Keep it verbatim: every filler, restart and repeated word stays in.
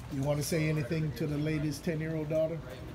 You want to say anything to the lady's ten-year-old daughter?